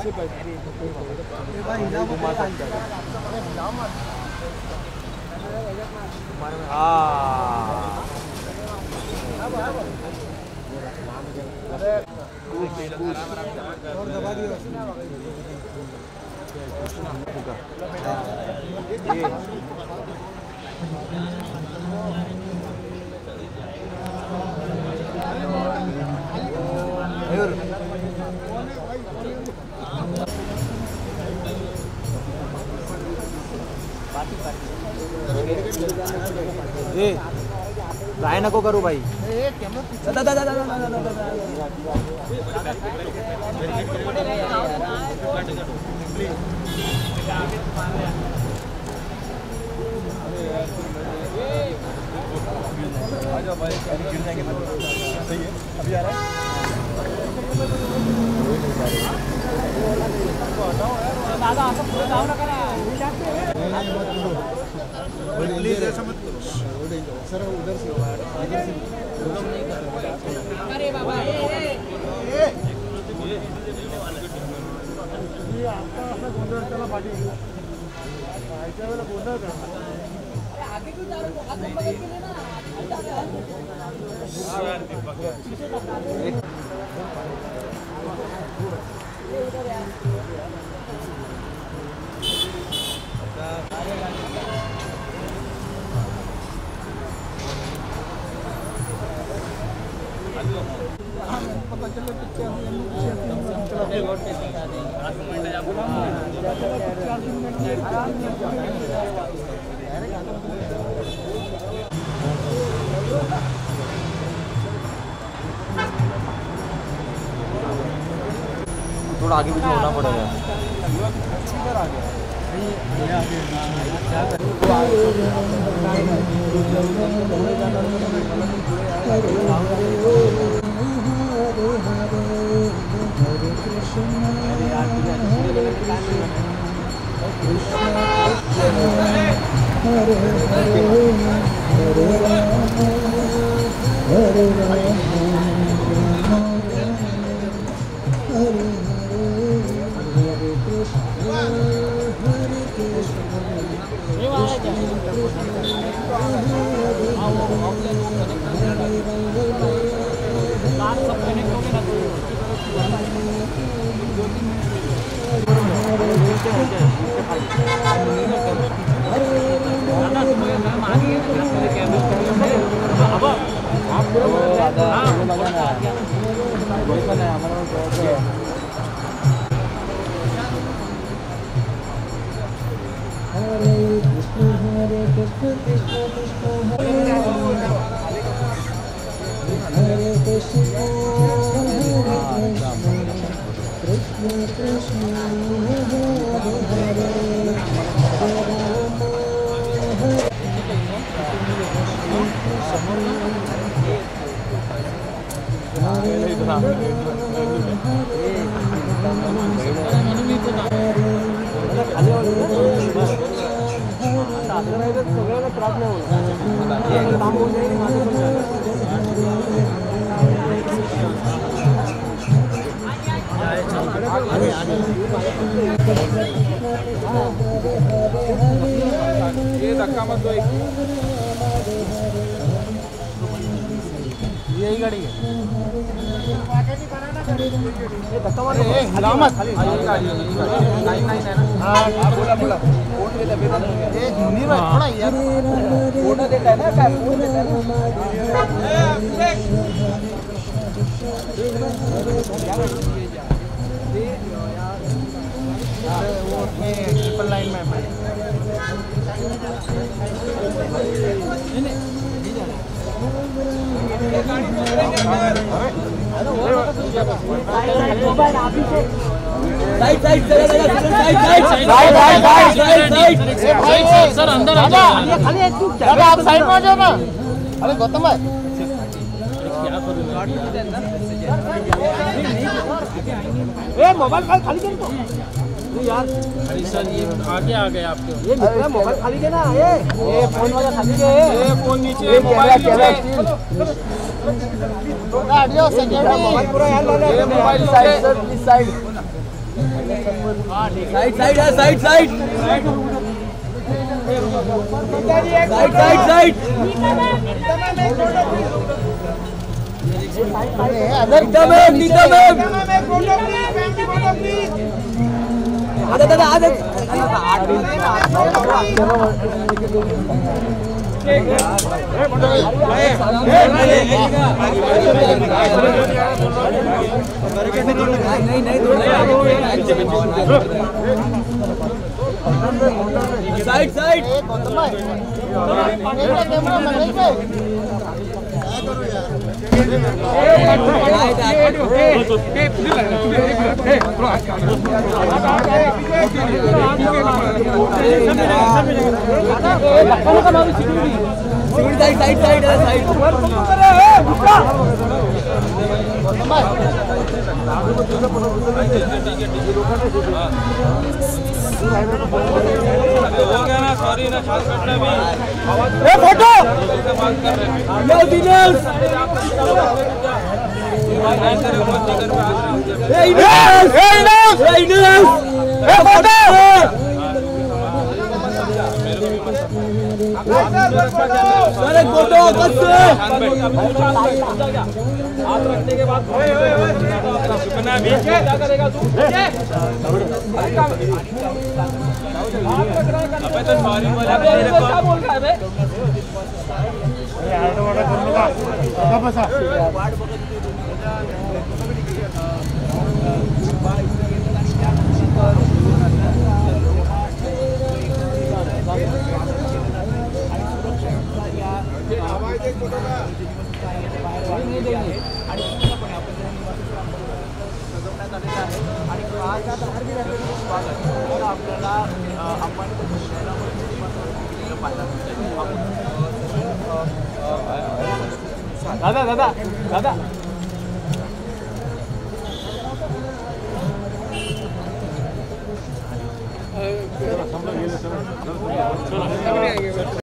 काय नको करू भाई. अभी आ रहा है. दादा असं पुढे जाऊ नका ना. प्लीज ऐसा मत करो सर. उधर से अरे बाबा ये आता असा गोंधळ त्याला पाठी आयच्या वेळेला गोंधळ करणार. आगे क्यों जा रहे हो? हाथ बगल के लेना. पता चले थोड़ा आगे पीछे होना पड़ेगा. ये धक्का मत दो. यही गाड़ी है. ये धक्का मत. सलामत. हाँ बोला बोला. ये जूनियर है थोड़ा यार. फोटो देता है ना. क्या फोटो देता है. वो ट्रिपल लाइन में सर अंदर आ जाओ. खाली आप साइड में आ जाओ ना. अरे गौतम भाई मोबाइल खाली कर दो यार. अरे सर ये आगे आ गए आपके. ये मोबाइल खाली देना. ये फोन वाला खाली दे. ये फोन नीचे मोबाइल मोबाइल पूरा यार. Mobile side. साइड साइड है, side side side side side दादा आधे साइड साइड साइड साइड हो गया ना, सॉरी ना, छाल कटना भी। फोटो यो दिनेश अरे फोटो हाथ रखने के बाद क्या करेगा तू? अबे तो सॉरी बोला, क्या बोल रहा है बे? दादा दादा दादा